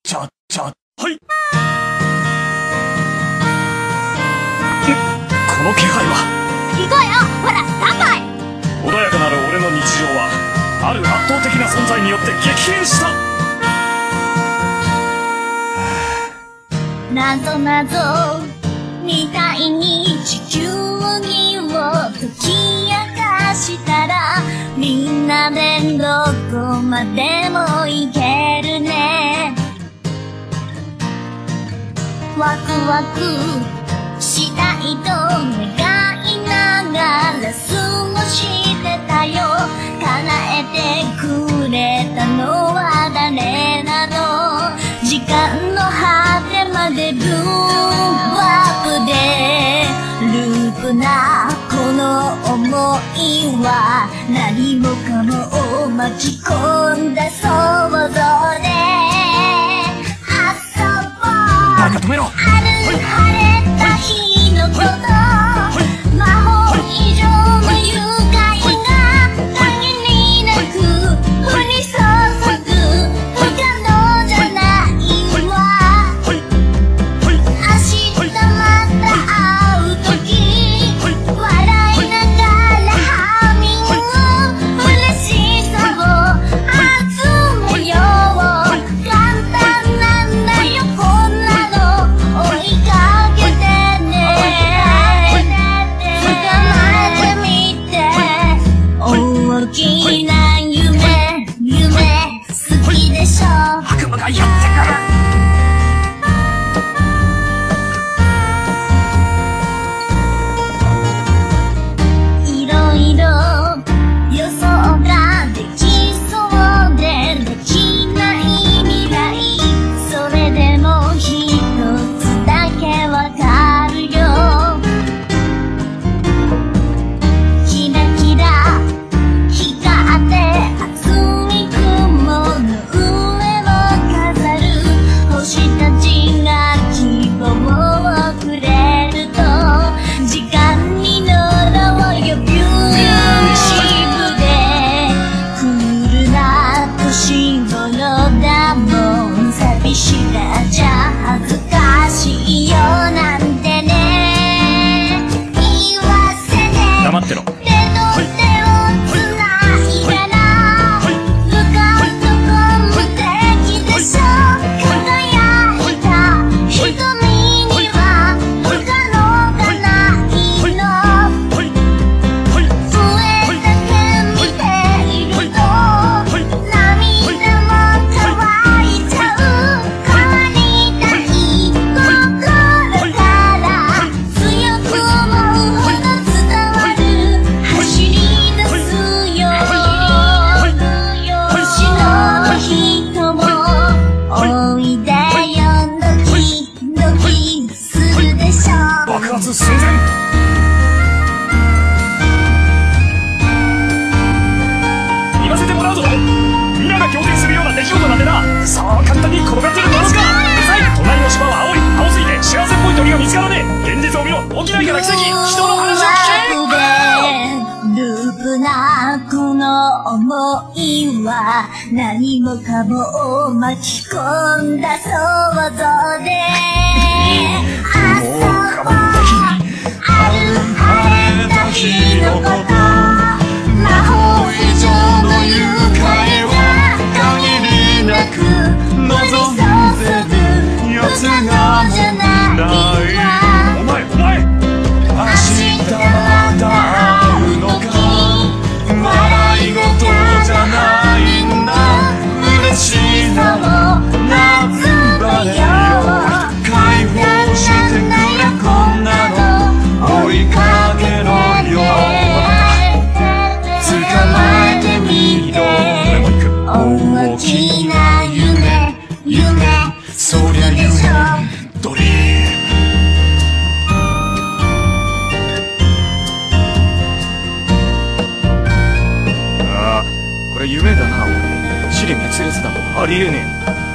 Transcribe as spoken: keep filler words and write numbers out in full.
ちゃ、ちゃ、はい。この気配は。 行こうよ、ほら、スタンバイ。 穏やかなる俺の日常は、ある圧倒的な存在によって激変した。 なぞなぞみたいに地球儀を解き明かしたら、みんなでどこまでも行けるね。ワクワクしたいと願いながら過ごしてたよ。叶えてくれたのは誰なの。時間の果てまでループアップでループなこの想いは、何もかもを巻き込んだ想像で遊ぼう。 バカ止めろ。 ある晴れた日のこと、魔法以上の愉快が限りなく降り注ぐ。不可能じゃないわ。明日また会う時、笑いながらハミング。嬉しさを集めよう。簡単なんだよこんなの。追いかけてね。捕まえてみて。大きな夢、夢好きでしょ。 悪夢がやってくる。 いろいろ予想ができそうでできない未来。それでも一つだけわかるよ。キラキラ光って厚い雲の上を飾る星たちが希望をくれると、時間に乗ろうよビューティブでクールな年頃だもん。寂しがっちゃ恥ずかしいよなんてね言わせね。 黙ってろ。 手と手をつないだら向かうとこ無敵でしょ。輝いた瞳には不可能がないの。 はいはい。 増えた点見ていると涙も乾いちゃう。変わりたい心から強く思うほど伝わる。走り出すよ星の人もおいでよ。ドキドキするでしょ。 爆発寸前。言わせてもらうぞ。皆が仰天するような出来事なんてな、そう簡単に転がってるものか。うざい。隣の島は青い。青すぎて幸せっぽい鳥が見つからねえ。現実を見ろ。起きないから奇跡。人の話を聞け。 ループなこの想いは、何もかもを巻き込んだ想像で遊ぼう。ある晴れた日のこと、魔法以上の愉快は限りなく望せるやつがじゃないわ。 お前お前。 明日また会うのか。笑い事じゃないんだ。嬉しさをなずばれよ。解放してくれこんなの。追いかけろよ。捕まえてみろ。大きな夢、夢そりゃ夢ドリーム。ああ、これ夢だな。俺尻滅裂だもん。ありえねえ。